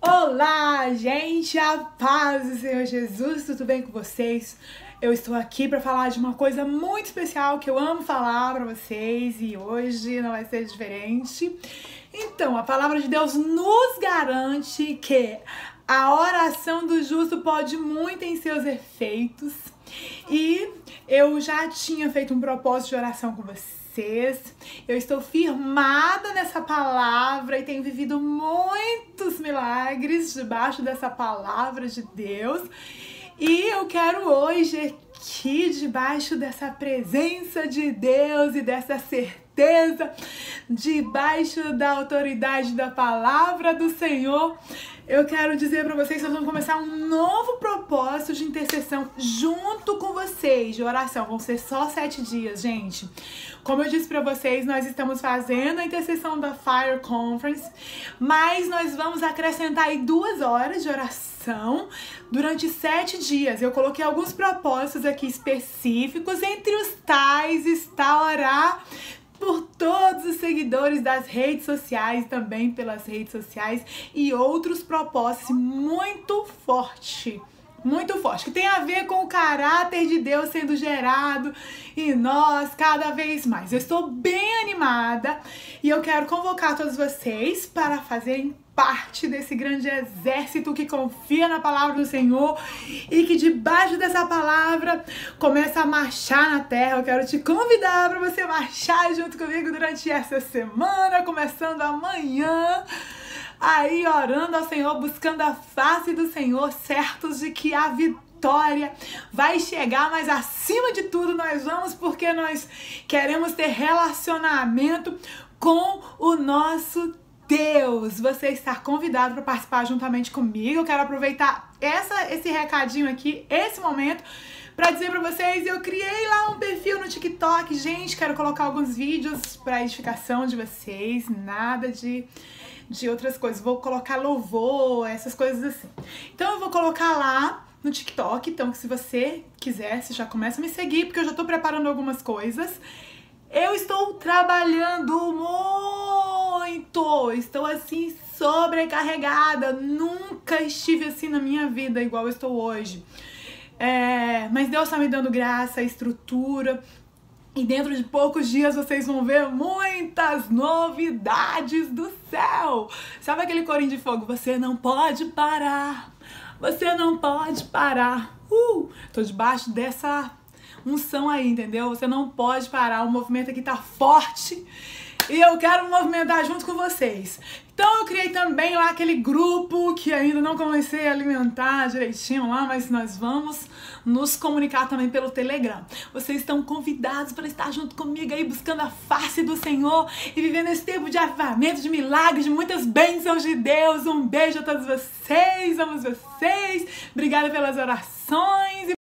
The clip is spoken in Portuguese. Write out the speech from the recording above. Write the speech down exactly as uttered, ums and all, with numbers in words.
Olá, gente, a paz do Senhor Jesus, tudo bem com vocês? Eu estou aqui para falar de uma coisa muito especial que eu amo falar para vocês e hoje não vai ser diferente. Então, a palavra de Deus nos garante que a oração do justo pode muito em seus efeitos e eu já tinha feito um propósito de oração com vocês. Eu estou firmada nessa palavra e tenho vivido muitos milagres debaixo dessa palavra de Deus. E eu quero hoje aqui, debaixo dessa presença de Deus e dessa certeza, debaixo da autoridade da palavra do Senhor, eu quero dizer para vocês que nós vamos começar um novo propósito de intercessão junto com vocês, de oração. Vão ser só sete dias, gente. Como eu disse para vocês, nós estamos fazendo a intercessão da Fire Conference, mas nós vamos acrescentar aí duas horas de oração durante sete dias. Eu coloquei alguns propósitos aqui específicos, entre os tais está orar por todos os seguidores das redes sociais, também pelas redes sociais, e outros propósitos muito forte, muito forte, que tem a ver com o caráter de Deus sendo gerado em nós cada vez mais. Eu estou bem animada e eu quero convocar todos vocês para fazerem parte desse grande exército que confia na palavra do Senhor e que debaixo dessa palavra começa a marchar na terra. Eu quero te convidar para você marchar junto comigo durante essa semana, começando amanhã, aí orando ao Senhor, buscando a face do Senhor, certos de que a vitória vai chegar, mas acima de tudo nós vamos porque nós queremos ter relacionamento com o nosso Deus. Você está convidado para participar juntamente comigo. Eu quero aproveitar essa, esse recadinho aqui, esse momento, para dizer para vocês, eu criei lá um perfil no TikTok, gente, quero colocar alguns vídeos para edificação de vocês, nada de, de outras coisas, vou colocar louvor, essas coisas assim. Então eu vou colocar lá no TikTok, então se você quiser, você já começa a me seguir, porque eu já estou preparando algumas coisas. Eu estou trabalhando muito, estou assim sobrecarregada, nunca estive assim na minha vida igual eu estou hoje. É, mas Deus está me dando graça, estrutura, e dentro de poucos dias vocês vão ver muitas novidades do céu. Sabe aquele corinho de fogo? Você não pode parar, você não pode parar. Uh, tô debaixo dessa unção aí, entendeu? Você não pode parar, o movimento aqui tá forte e eu quero movimentar junto com vocês. Então eu criei também lá aquele grupo que ainda não comecei a alimentar direitinho lá, mas nós vamos nos comunicar também pelo Telegram. Vocês estão convidados para estar junto comigo aí, buscando a face do Senhor e vivendo esse tempo de avivamento, de milagres, de muitas bênçãos de Deus. Um beijo a todos vocês, amo vocês, obrigada pelas orações.